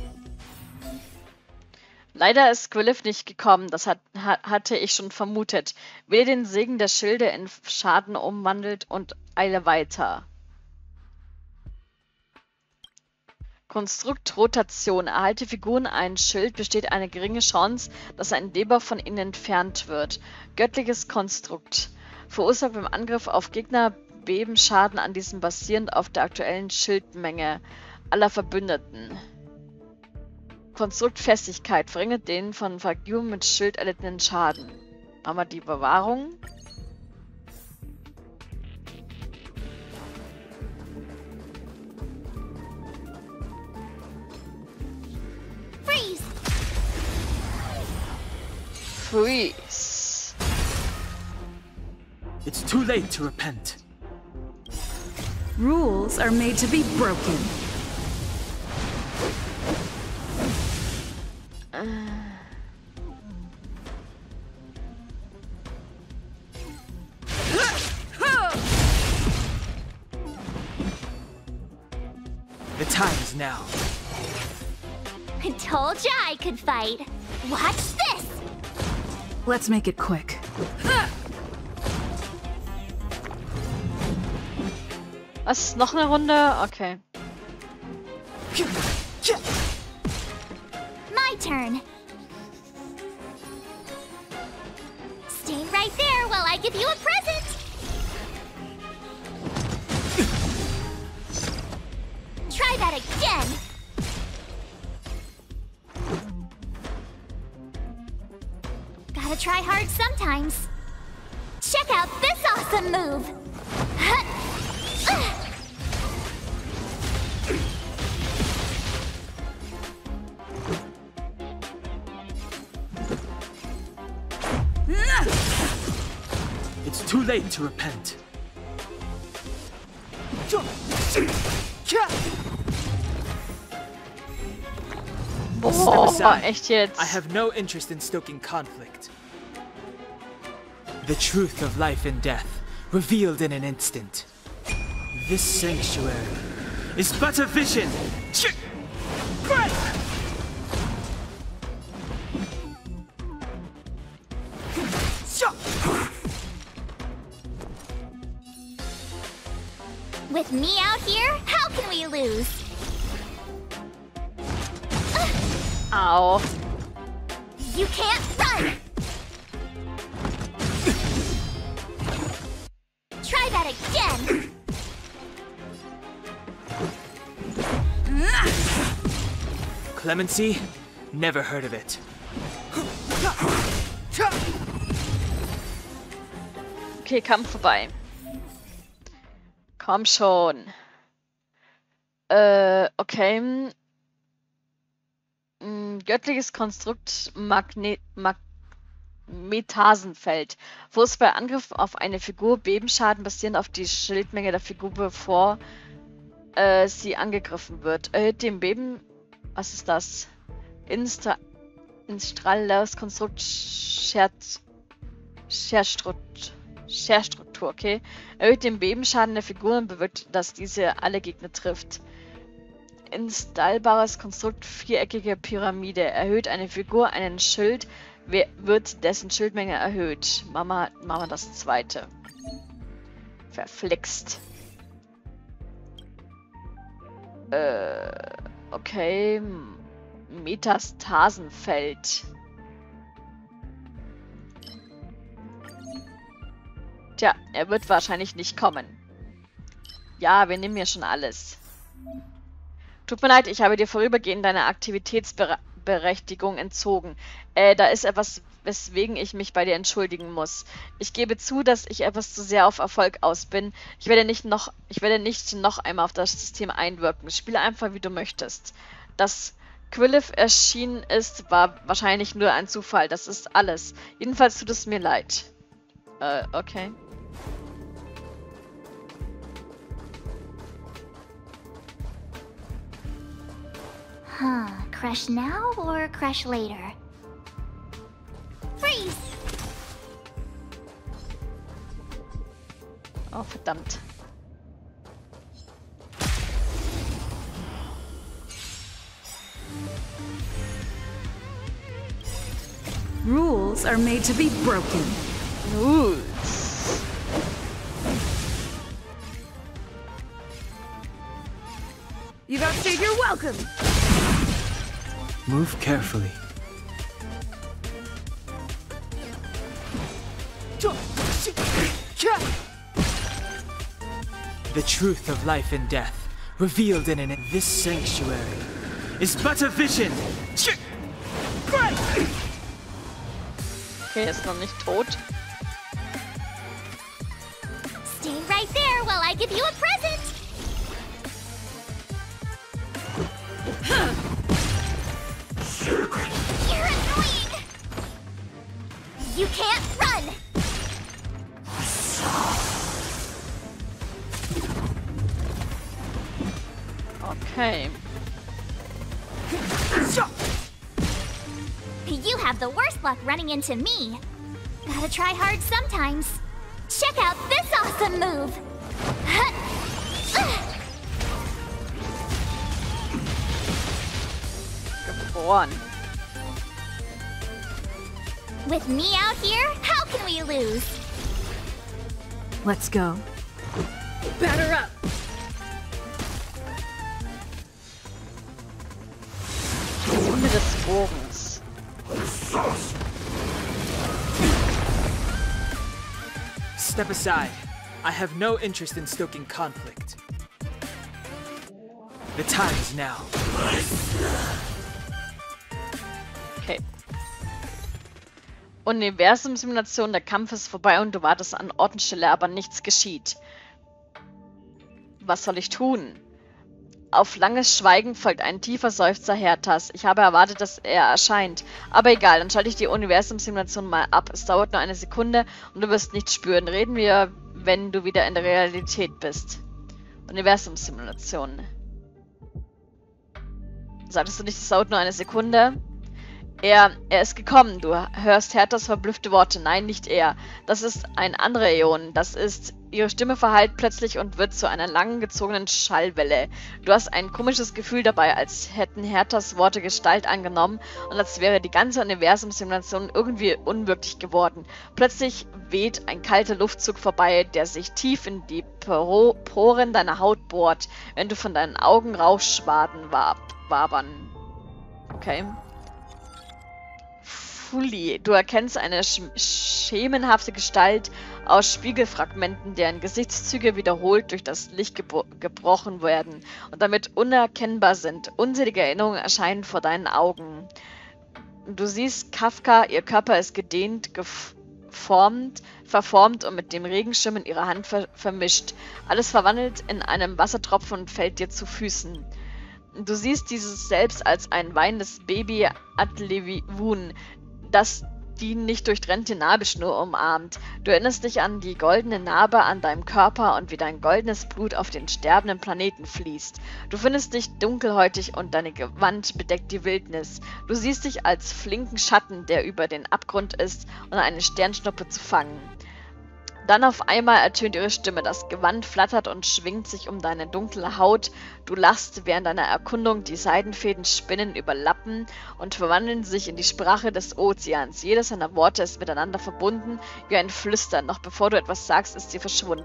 Leider ist Grillith nicht gekommen, das hat, ha, hatte ich schon vermutet. Wähle den Segen der Schilde in Schaden umwandelt und eile weiter. Konstrukt Rotation. Erhalte Figuren einen Schild, besteht eine geringe Chance, dass ein Debuff von ihnen entfernt wird. Göttliches Konstrukt. Verursacht beim Angriff auf Gegner Bebenschaden an diesem basierend auf der aktuellen Schildmenge aller Verbündeten. Konstrukt Festigkeit. Verringert den von Figuren mit Schild erlittenen Schaden. Machen wir die Bewahrung. Freeze! Freeze. It's too late to repent. Rules are made to be broken. The time is now. I told ya I could fight. Watch this! Let's make it quick. Was? Noch eine Runde? Okay. My turn. Stay right there while I give you a present. Try that again. Gotta try hard sometimes. Check out this awesome move. It's too late to repent. Boah, echt jetzt? I have no interest in stoking conflict. The truth of life and death, revealed in an instant. This sanctuary is but a vision. With me out here, how can we lose? Au. You can't run! Try that again! Clemency? Never heard of it. Okay, Kampf vorbei. Komm schon. Äh, okay. Mm, göttliches Konstrukt Magne Mag Metasenfeld. Wo es bei Angriff auf eine Figur Bebenschaden basierend auf die Schildmenge der Figur, bevor äh, sie angegriffen wird. Erhöht dem Beben... Was ist das? Instra Instrales Konstrukt Scherz... Scherstruktur. Scherstruktur, okay. Erhöht den Bebenschaden der Figuren, bewirkt, dass diese alle Gegner trifft. installbares Konstrukt, viereckige Pyramide. Erhöht eine Figur einen Schild, wird dessen Schildmenge erhöht. Mama, Mama das zweite. Verflixt. Äh, okay. Metastasenfeld. Tja, er wird wahrscheinlich nicht kommen. Ja, wir nehmen hier schon alles. Tut mir leid, ich habe dir vorübergehend deine Aktivitätsberechtigung entzogen. Äh, da ist etwas, weswegen ich mich bei dir entschuldigen muss. Ich gebe zu, dass ich etwas zu sehr auf Erfolg aus bin. Ich werde nicht noch, ich werde nicht noch einmal auf das System einwirken. Spiele einfach, wie du möchtest. Dass Quillif erschienen ist, war wahrscheinlich nur ein Zufall. Das ist alles. Jedenfalls tut es mir leid. Äh, okay. Huh. Crash now or crash later? Freeze! Oh, verdammt. Rules are made to be broken. Rules. You've outstayed your welcome! Move carefully. The truth of life and death, revealed in an this sanctuary, is but a vision. Okay, er ist noch nicht tot. Stay right there while I give you a present! You're annoying! You can't run! Okay. You have the worst luck running into me. Gotta try hard sometimes. Check out this awesome move! Geboren. With me out here, how can we lose? Let's go. Batter up! Runde des Bogens. Step aside. I have no interest in stoking conflict. The time is now. Okay. Universumsimulation, der Kampf ist vorbei und du wartest an Ort und Stelle, aber nichts geschieht. Was soll ich tun? Auf langes Schweigen folgt ein tiefer Seufzer Herthas. Ich habe erwartet, dass er erscheint. Aber egal, dann schalte ich die Universumsimulation mal ab. Es dauert nur eine Sekunde und du wirst nichts spüren. Reden wir, wenn du wieder in der Realität bist. Universumsimulation. Sagtest du nicht, es dauert nur eine Sekunde? Er, er ist gekommen. Du hörst Herthas verblüffte Worte. Nein, nicht er. Das ist ein anderer Äon. Das ist... Ihre Stimme verhallt plötzlich und wird zu einer langen, gezogenen Schallwelle. Du hast ein komisches Gefühl dabei, als hätten Herthas Worte Gestalt angenommen und als wäre die ganze Universumsimulation irgendwie unwirklich geworden. Plötzlich weht ein kalter Luftzug vorbei, der sich tief in die Poro Poren deiner Haut bohrt, wenn du von deinen Augen Rauchschwaden wab wabern. Okay. Fully. Du erkennst eine sch schemenhafte Gestalt aus Spiegelfragmenten, deren Gesichtszüge wiederholt durch das Licht gebro gebrochen werden und damit unerkennbar sind. Unzählige Erinnerungen erscheinen vor deinen Augen. Du siehst Kafka, ihr Körper ist gedehnt, geformt, verformt und mit dem Regenschirm in ihrer Hand ver vermischt. Alles verwandelt in einem Wassertropfen und fällt dir zu Füßen. Du siehst dieses selbst als ein weinendes Baby Adlewun, das die nicht durchtrennte Nabelschnur umarmt. Du erinnerst dich an die goldene Narbe an deinem Körper und wie dein goldenes Blut auf den sterbenden Planeten fließt. Du findest dich dunkelhäutig und deine Gewand bedeckt die Wildnis. Du siehst dich als flinken Schatten, der über den Abgrund ist, um eine Sternschnuppe zu fangen. Dann auf einmal ertönt ihre Stimme, das Gewand flattert und schwingt sich um deine dunkle Haut. Du lachst während deiner Erkundung, die Seidenfäden spinnen, überlappen und verwandeln sich in die Sprache des Ozeans. Jedes seiner Worte ist miteinander verbunden, wie ein Flüstern. Noch bevor du etwas sagst, ist sie verschwunden.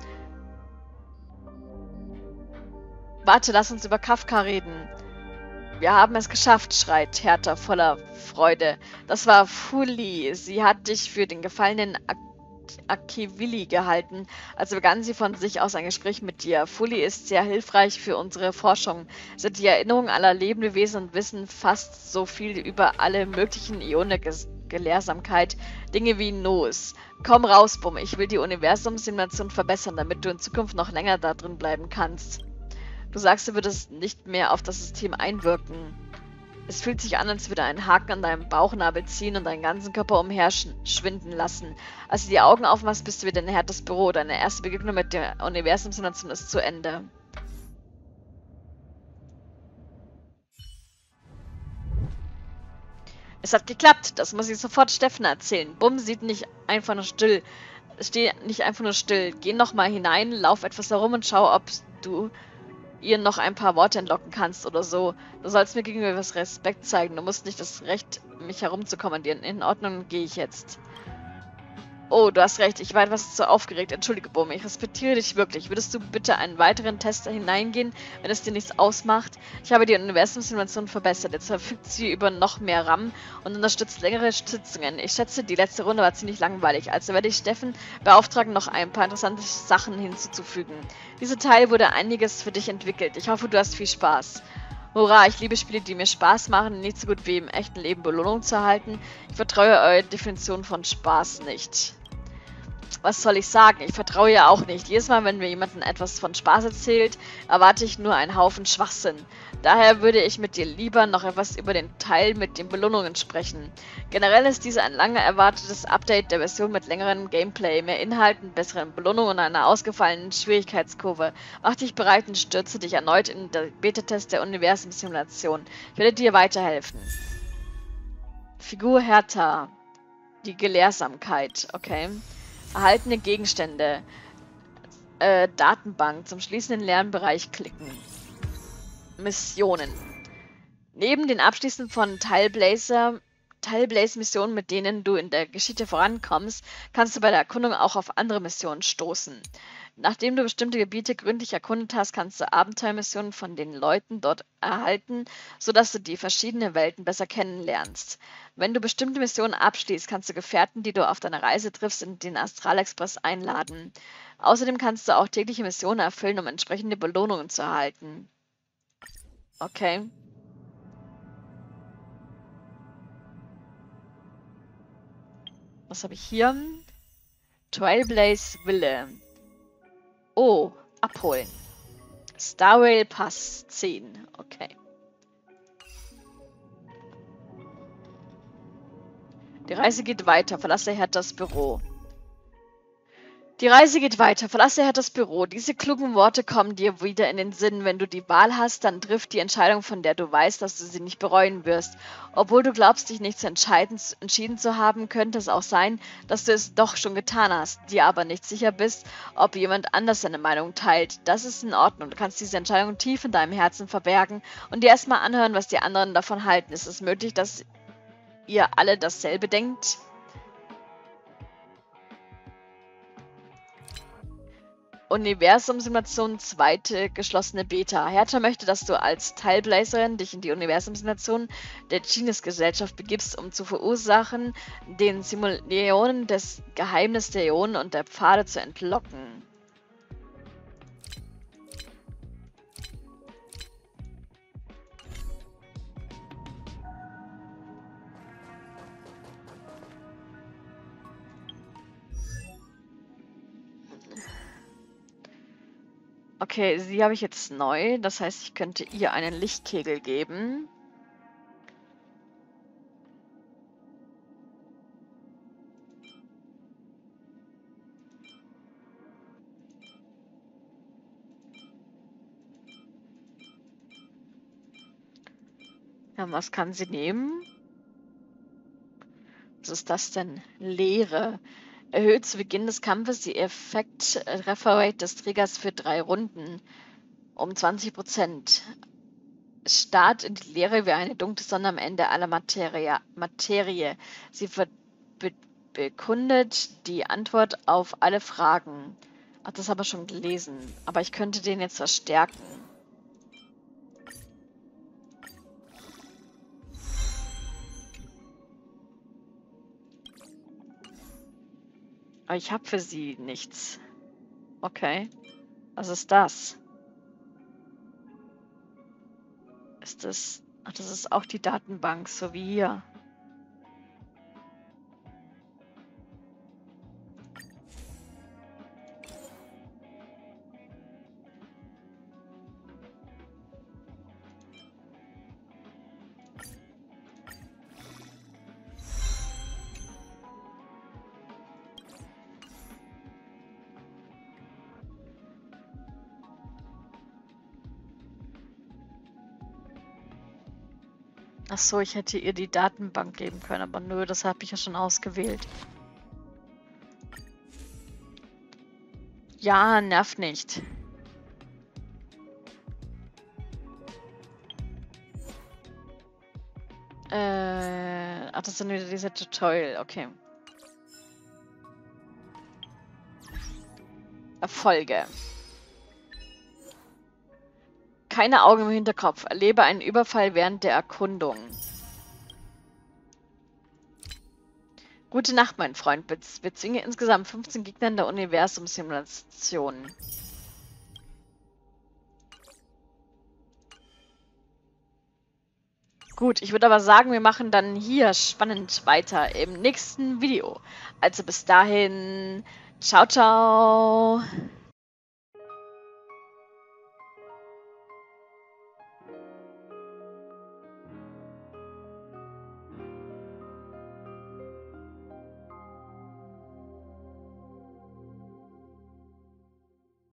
Warte, lass uns über Kafka reden. Wir haben es geschafft, schreit Hertha voller Freude. Das war Fuli. Sie hat dich für den gefallenen Ak Akivili gehalten, also begann sie von sich aus ein Gespräch mit dir. Fuli ist sehr hilfreich für unsere Forschung. Sie hat die Erinnerung aller Lebewesen und wissen fast so viel über alle möglichen Ionen der Ges Gelehrsamkeit, Dinge wie Nos. Komm raus, Bumm, ich will die Universumssimulation verbessern, damit du in Zukunft noch länger da drin bleiben kannst. Du sagst, du würdest nicht mehr auf das System einwirken. Es fühlt sich an, als würde ein Haken an deinem Bauchnabel ziehen und deinen ganzen Körper umher schwinden lassen. Als du die Augen aufmachst, bist du wieder in Herthas Büro. Deine erste Begegnung mit der Universumsimulation ist zu Ende. Es hat geklappt. Das muss ich sofort Steffen erzählen. Bumm sieht nicht einfach nur still. Steh nicht einfach nur still. Geh nochmal hinein, lauf etwas herum und schau, ob du ihr noch ein paar Worte entlocken kannst oder so. Du sollst mir gegenüber etwas Respekt zeigen. Du musst nicht das Recht, mich herumzukommandieren. In Ordnung, gehe ich jetzt. Oh, du hast recht. Ich war etwas zu aufgeregt. Entschuldige, Bumm. Ich respektiere dich wirklich. Würdest du bitte einen weiteren Test hineingehen, wenn es dir nichts ausmacht? Ich habe die Universumssimulation verbessert. Jetzt verfügt sie über noch mehr RAM und unterstützt längere Sitzungen. Ich schätze, die letzte Runde war ziemlich langweilig. Also werde ich Steffen beauftragen, noch ein paar interessante Sachen hinzuzufügen. Diese Teil wurde einiges für dich entwickelt. Ich hoffe, du hast viel Spaß. Hurra, ich liebe Spiele, die mir Spaß machen, nicht so gut wie im echten Leben Belohnung zu erhalten. Ich vertraue eurer Definition von Spaß nicht. Was soll ich sagen? Ich vertraue ja auch nicht. Jedes Mal, wenn mir jemand etwas von Spaß erzählt, erwarte ich nur einen Haufen Schwachsinn. Daher würde ich mit dir lieber noch etwas über den Teil mit den Belohnungen sprechen. Generell ist dies ein lange erwartetes Update der Version mit längerem Gameplay, mehr Inhalten, besseren Belohnungen und einer ausgefallenen Schwierigkeitskurve. Mach dich bereit und stürze dich erneut in den Beta-Test der Universumsimulation. Ich werde dir weiterhelfen. Figur Hertha. Die Gelehrsamkeit. Okay. Erhaltene Gegenstände. Äh, Datenbank. Zum schließenden Lernbereich klicken. Missionen. Neben den Abschließen von Teilblazer, Teilblaze-Missionen, mit denen du in der Geschichte vorankommst, kannst du bei der Erkundung auch auf andere Missionen stoßen. Nachdem du bestimmte Gebiete gründlich erkundet hast, kannst du Abenteuermissionen von den Leuten dort erhalten, sodass du die verschiedenen Welten besser kennenlernst. Wenn du bestimmte Missionen abschließt, kannst du Gefährten, die du auf deiner Reise triffst, in den Astralexpress einladen. Außerdem kannst du auch tägliche Missionen erfüllen, um entsprechende Belohnungen zu erhalten. Okay. Was habe ich hier? Trailblaze Wille. Oh, abholen. Star Rail Pass zehn. Okay. Die Reise geht weiter. Verlasse Herthas Büro. Die Reise geht weiter. Verlasse Herthas Büro. Diese klugen Worte kommen dir wieder in den Sinn. Wenn du die Wahl hast, dann triff die Entscheidung, von der du weißt, dass du sie nicht bereuen wirst. Obwohl du glaubst, dich nicht zu entscheiden, entschieden zu haben, könnte es auch sein, dass du es doch schon getan hast, dir aber nicht sicher bist, ob jemand anders deine Meinung teilt. Das ist in Ordnung. Du kannst diese Entscheidung tief in deinem Herzen verbergen und dir erstmal anhören, was die anderen davon halten. Ist es möglich, dass ihr alle dasselbe denkt? Universumsimulation zweite geschlossene Beta. Hertha möchte, dass du als Teilblazerin dich in die Universumsimulation der Genius-Gesellschaft begibst, um zu verursachen, den Simulationen des Geheimnis der Ionen und der Pfade zu entlocken. Okay, sie habe ich jetzt neu. Das heißt, ich könnte ihr einen Lichtkegel geben. Ja, was kann sie nehmen? Was ist das denn? Leere. Erhöht zu Beginn des Kampfes die Effekt-Treffer-Rate des Triggers für drei Runden um zwanzig Prozent. Start in die Leere wie eine dunkle Sonne am Ende aller Materie. Materie. Sie be bekundet die Antwort auf alle Fragen. Ach, das habe ich schon gelesen. Aber ich könnte den jetzt verstärken. Aber ich habe für sie nichts. Okay. Was ist das? Ist das... Ach, das ist auch die Datenbank, so wie hier. Ach so, ich hätte ihr die Datenbank geben können, aber nö, das habe ich ja schon ausgewählt. Ja, nervt nicht. Äh, ach, das sind wieder diese Tutorial, okay. Erfolge. Keine Augen im Hinterkopf. Erlebe einen Überfall während der Erkundung. Gute Nacht, mein Freund. Be bezwinge insgesamt fünfzehn Gegner in der Universum-Simulation. Gut, ich würde aber sagen, wir machen dann hier spannend weiter im nächsten Video. Also bis dahin, ciao, ciao.